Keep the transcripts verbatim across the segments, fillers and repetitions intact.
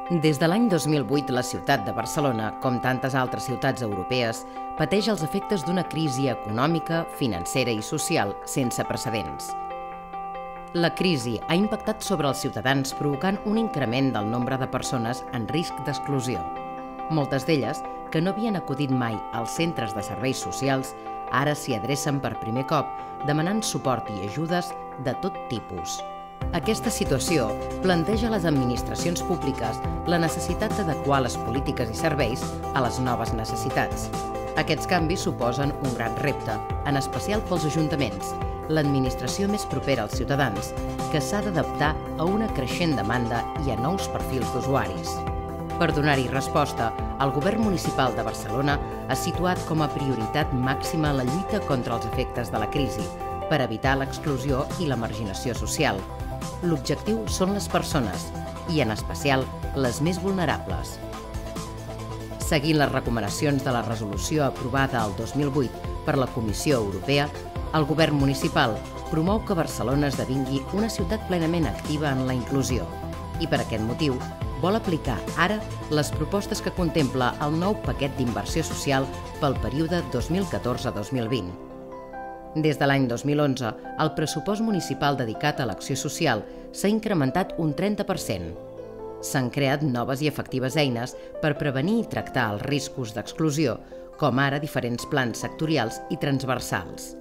Des de l'any dos mil vuit, la ciutat de Barcelona, com tantes altres ciutats europees, pateix els efectes d'una crisi econòmica, financera i social sense precedents. La crisi ha impactat sobre els ciutadans provocant un increment del nombre de persones en risc d'exclusió. Moltes d'elles, que no havien acudit mai als centres de serveis socials, ara s'hi adrecen per primer cop, demanant suport i ajudes de tot tipus. Aquesta situació planteja a les administracions públiques la necessitat d'adequar les polítiques i serveis a les noves necessitats. Aquests canvis suposen un gran repte, en especial pels ajuntaments, l'administració més propera als ciutadans, que s'ha d'adaptar a una creixent demanda i a nous perfils d'usuaris. Per donar-hi resposta, el Govern Municipal de Barcelona ha situat com a prioritat màxima la lluita contra els efectes de la crisi, per evitar l'exclusió i la marginació social. L'objectiu són les persones, i en especial les més vulnerables. Seguint les recomanacions de la resolució aprovada el dos mil vuit per la Comissió Europea, el Govern Municipal promou que Barcelona esdevingui una ciutat plenament activa en la inclusió i, per aquest motiu, vol aplicar ara les propostes que contempla el nou paquet d'inversió social pel període dos mil catorze a dos mil vint. Des de l'any dos mil onze, el pressupost municipal dedicat a l'acció social s'ha incrementat un trenta per cent. S'han creat noves i efectives eines per prevenir i tractar els riscos d'exclusió, com ara diferents plans sectorials i transversals.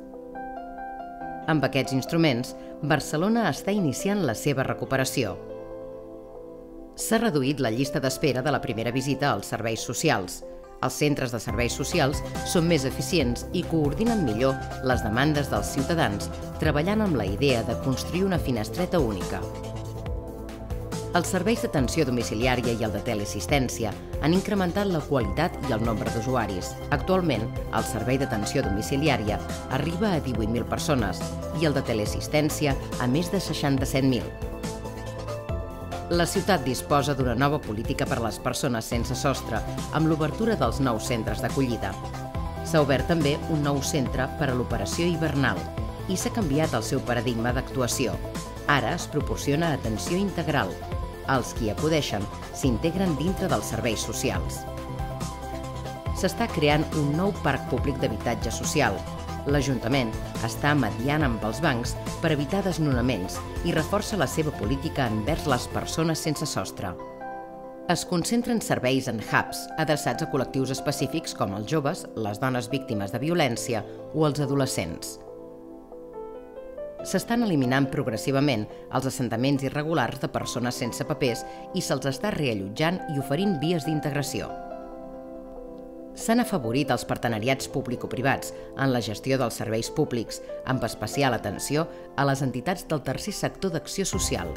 Amb aquests instruments, Barcelona està iniciant la seva recuperació. S'ha reduït la llista d'espera de la primera visita als serveis socials. Els centres de serveis socials són més eficients i coordinen millor les demandes dels ciutadans, treballant amb la idea de construir una finestreta única. Els serveis d'atenció domiciliària i el de teleassistència han incrementat la qualitat i el nombre d'usuaris. Actualment, el servei d'atenció domiciliària arriba a divuit mil persones i el de teleassistència a més de seixanta-set mil. La ciutat disposa d'una nova política per a les persones sense sostre, amb l'obertura dels nous centres d'acollida. S'ha obert també un nou centre per a l'operació hivernal i s'ha canviat el seu paradigma d'actuació. Ara es proporciona atenció integral. Els qui acudeixen s'integren dintre dels serveis socials. S'està creant un nou parc públic d'habitatge social. L'Ajuntament està mediant amb els bancs per evitar desnonaments i reforça la seva política envers les persones sense sostre. Es concentren serveis en hubs adreçats a col·lectius específics com els joves, les dones víctimes de violència o els adolescents. S'estan eliminant progressivament els assentaments irregulars de persones sense papers i se'ls està reallotjant i oferint vies d'integració. S'han afavorit els partenariats público-privats en la gestió dels serveis públics, amb especial atenció a les entitats del tercer sector d'acció social.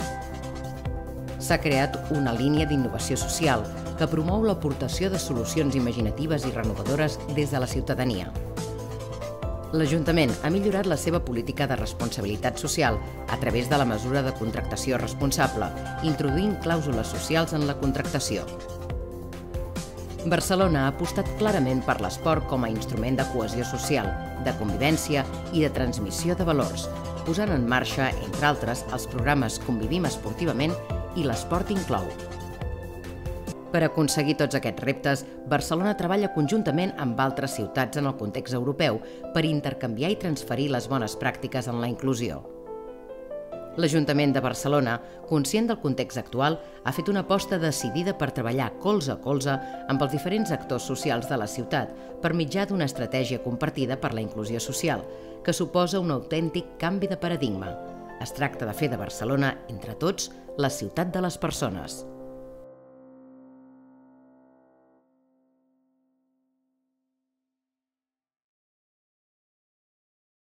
S'ha creat una línia d'innovació social que promou l'aportació de solucions imaginatives i renovadores des de la ciutadania. L'Ajuntament ha millorat la seva política de responsabilitat social a través de la mesura de contractació responsable, introduint clàusules socials en la contractació. Barcelona ha apostat clarament per l'esport com a instrument de cohesió social, de convivència i de transmissió de valors, posant en marxa, entre altres, els programes Convivim esportivament i l'Esport Inclou. Per aconseguir tots aquests reptes, Barcelona treballa conjuntament amb altres ciutats en el context europeu per intercanviar i transferir les bones pràctiques en la inclusió. L'Ajuntament de Barcelona, conscient del context actual, ha fet una aposta decidida per treballar colze a colze amb els diferents actors socials de la ciutat per mitjà d'una estratègia compartida per la inclusió social, que suposa un autèntic canvi de paradigma. Es tracta de fer de Barcelona, entre tots, la ciutat de les persones.